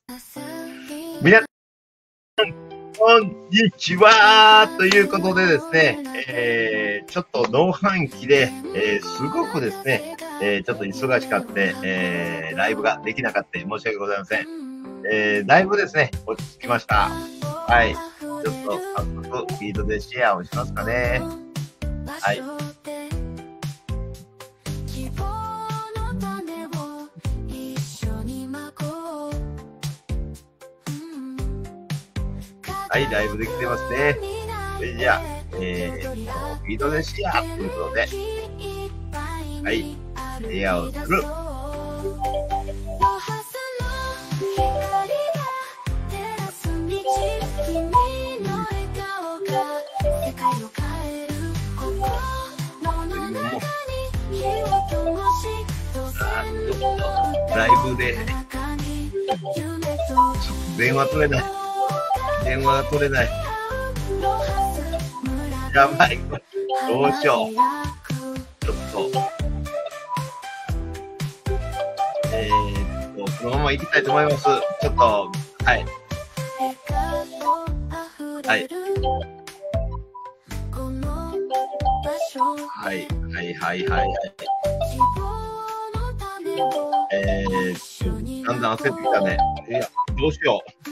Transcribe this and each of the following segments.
皆さん、こんにちはということでですね、ちょっと農飯期で、すごくですね、ちょっと忙しかって、ライブができなかった申し訳ございません。だいぶですね、落ち着きました。はい。ちょっと早速、フィードでシェアをしますかね。はい。はい、ライブできてますね。それじゃあ、フィードでシェアということで、はい、シェアをする。ライブで、電話取れない。電話が取れない。やばい。どうしよう。ちょっと。このまま行きたいと思います。ちょっと、はい。はい。はい、はい、はい、はい。だんだん焦ってきたね。いや、どうしよう。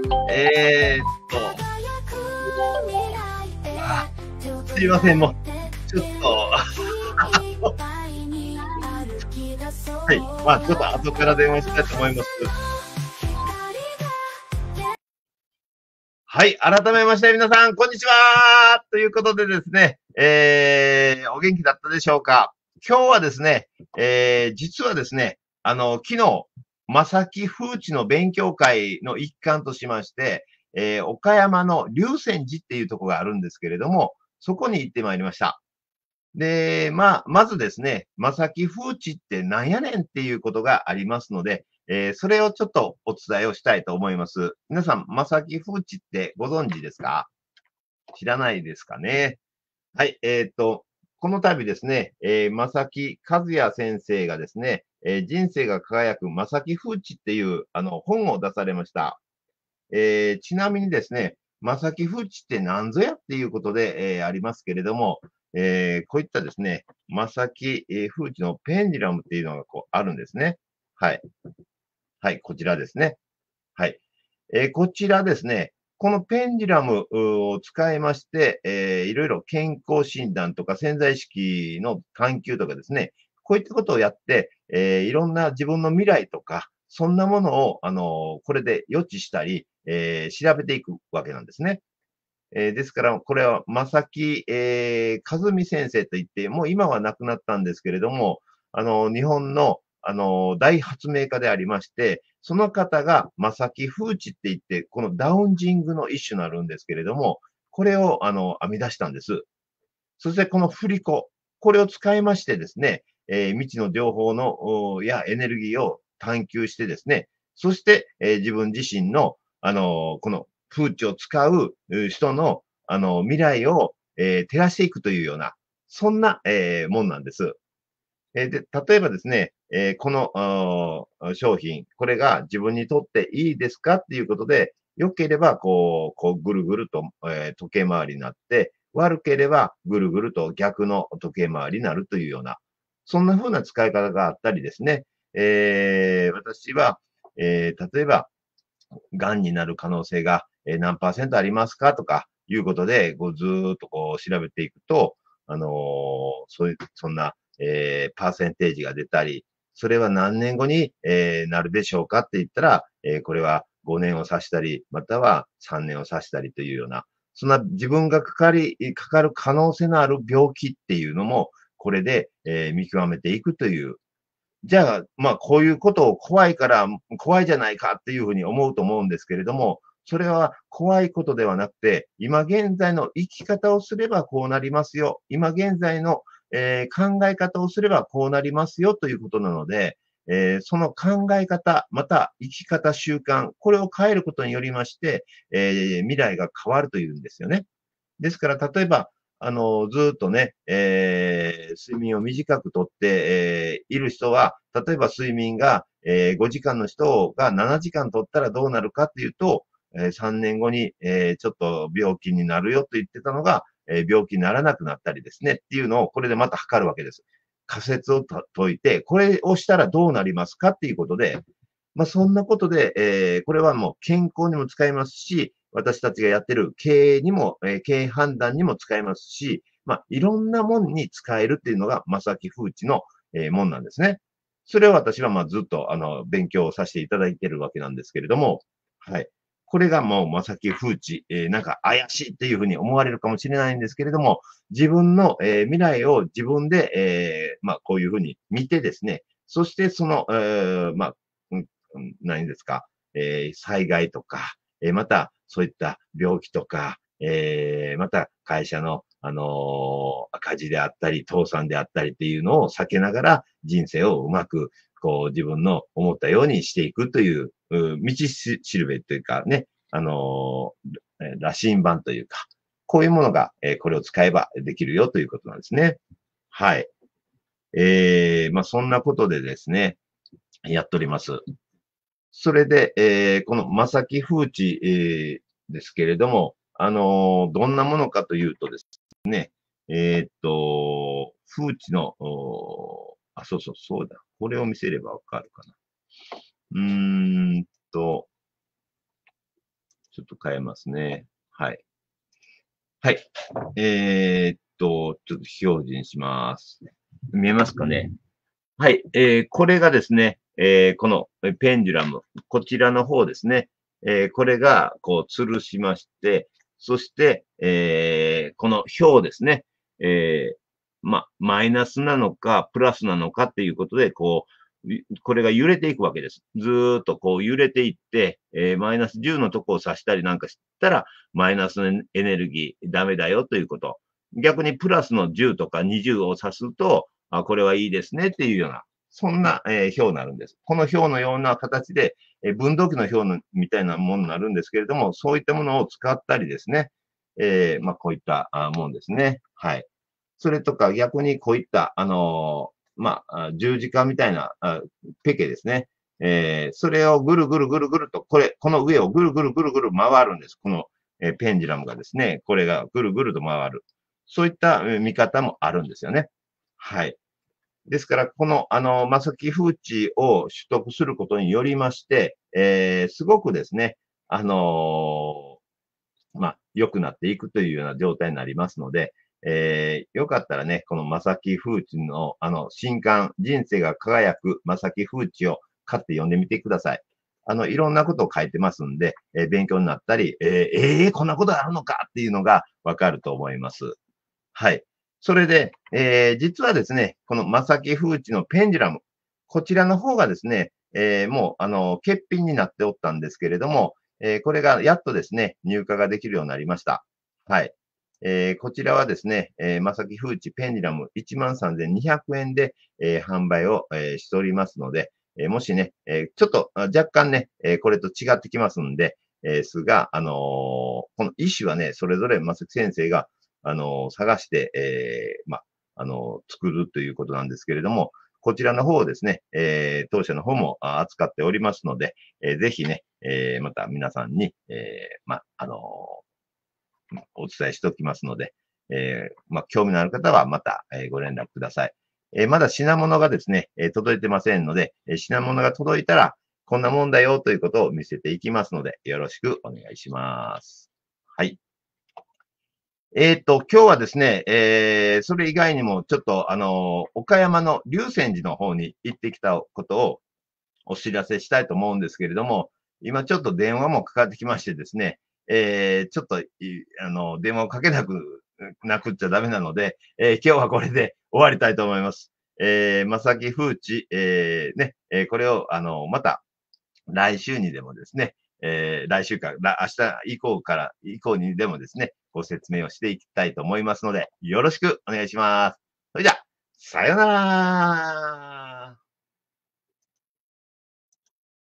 すいません、もう、ちょっと、はい、まあ、ちょっと後から電話したいと思います。はい、改めまして皆さん、こんにちはということでですね、お元気だったでしょうか。今日はですね、実はですね、昨日、正木風地の勉強会の一環としまして、岡山の龍泉寺っていうところがあるんですけれども、そこに行ってまいりました。で、まずですね、正木風地ってなんやねんっていうことがありますので、それをちょっとお伝えをしたいと思います。皆さん、正木風地ってご存知ですか？知らないですかね。はい、この度ですね、正木和也先生がですね、人生が輝く正木風地っていう、本を出されました。ちなみにですね、正木風地って何ぞやっていうことで、ありますけれども、こういったですね、正木風地のペンデュラムっていうのがこうあるんですね。はい。はい、こちらですね。はい。こちらですね、このペンデュラムを使いまして、いろいろ健康診断とか潜在意識の探求とかですね、こういったことをやって、いろんな自分の未来とか、そんなものを、これで予知したり、調べていくわけなんですね。ですから、これは、正木、和美先生といって、もう今は亡くなったんですけれども、日本の、大発明家でありまして、その方が正木風地って言って、このダウンジングの一種になるんですけれども、これを、編み出したんです。そしてこの振り子、これを使いましてですね、未知の情報の、やエネルギーを探求してですね、そして、自分自身の、この風地を使う人の、未来を、照らしていくというような、そんな、もんなんです。で、例えばですね、この、商品、これが自分にとっていいですかっていうことで、良ければ、こうぐるぐると、時計回りになって、悪ければぐるぐると逆の時計回りになるというような、そんな風な使い方があったりですね、私は、例えば、癌になる可能性が、何パーセントありますかとかいうことで、こうずーっとこう調べていくと、そんな、パーセンテージが出たり、それは何年後に、なるでしょうかって言ったら、これは5年を指したり、または3年を指したりというような、そんな自分がかかる可能性のある病気っていうのも、これで、見極めていくというじゃあ、こういうことを怖いから、怖いじゃないかっていうふうに思うと思うんですけれども、それは怖いことではなくて、今現在の生き方をすればこうなりますよ。今現在の、考え方をすればこうなりますよということなので、その考え方、また生き方、習慣、これを変えることによりまして、未来が変わるというんですよね。ですから、例えば、 ずーっとね、睡眠を短くとって、いる人は、例えば睡眠が、5時間の人が7時間取ったらどうなるかっていうと、3年後に、ちょっと病気になるよと言ってたのが、病気にならなくなったりですね、っていうのをこれでまた測るわけです。仮説を解いて、これをしたらどうなりますかっていうことで、まあ、そんなことで、これはもう健康にも使えますし、私たちがやってる経営にも、経営判断にも使えますし、まあ、いろんなもんに使えるっていうのが、正木風知の、もんなんですね。それを私は、まあ、ずっと、勉強させていただいているわけなんですけれども、はい。これがもう、正木風知、なんか怪しいっていうふうに思われるかもしれないんですけれども、自分の、未来を自分で、まあ、こういうふうに見てですね、そしてその、まあ、何ですか、災害とか、またそういった病気とか、また会社の、赤字であったり、倒産であったりっていうのを避けながら人生をうまく、こう自分の思ったようにしていくという、道しるべというかね、羅針盤というか、こういうものが、これを使えばできるよということなんですね。はい。まあ、そんなことでですね、やっております。それで、この正木風知、ですけれども、どんなものかというとですね、風知の、そうだ。これを見せればわかるかな。うーんと、ちょっと変えますね。はい。はい。ちょっと表示にします。見えますかね。はい。これがですね、このペンデュラム、こちらの方ですね。これが、こう、吊るしまして、そして、この表ですね。まあ、マイナスなのか、プラスなのかっていうことで、こう、これが揺れていくわけです。ずーっとこう揺れていって、マイナス10のとこを指したりなんかしたら、マイナスのエネルギーダメだよということ。逆にプラスの10とか20を指すと、あ、これはいいですねっていうような、そんな、表になるんです。この表のような形で、分度器の表のみたいなものになるんですけれども、そういったものを使ったりですね、まあ、こういったもんですね。はい。それとか逆にこういった、まあ、十字架みたいな、ペケですね。それをぐるぐるぐるぐると、この上をぐるぐるぐるぐる回るんです。この、ペンジュラムがですね、これがぐるぐると回る。そういった見方もあるんですよね。はい。ですから、この、正木風知を取得することによりまして、すごくですね、まあ、良くなっていくというような状態になりますので、よかったらね、この正木風知の、新刊、人生が輝く正木風知を買って読んでみてください。いろんなことを書いてますんで、勉強になったり、こんなことあるのかっていうのがわかると思います。はい。それで、実はですね、この正木風知のペンデュラム、こちらの方がですね、もう、欠品になっておったんですけれども、これがやっとですね、入荷ができるようになりました。はい。こちらはですね、正木風知ペンデュラム13,200円で、販売を、しておりますので、もしね、ちょっと若干ね、これと違ってきますんで、すが、この一種はね、それぞれ正木先生が探して、まあ、作るということなんですけれども、こちらの方をですね、当社の方も扱っておりますので、ぜひね、また皆さんに、まあ、お伝えしておきますので、まあ、興味のある方はまた、ご連絡ください。まだ品物がですね、届いてませんので、品物が届いたら、こんなもんだよということを見せていきますので、よろしくお願いします。はい。今日はですね、それ以外にも、ちょっと、岡山の竜泉寺の方に行ってきたことをお知らせしたいと思うんですけれども、今ちょっと電話もかかってきましてですね、ちょっと、電話をかけなくっちゃダメなので、今日はこれで終わりたいと思います。正木風知、ね、これを、また、来週にでもですね、来週か、明日以降にでもですね、ご説明をしていきたいと思いますので、よろしくお願いします。それじゃあ、さようなら。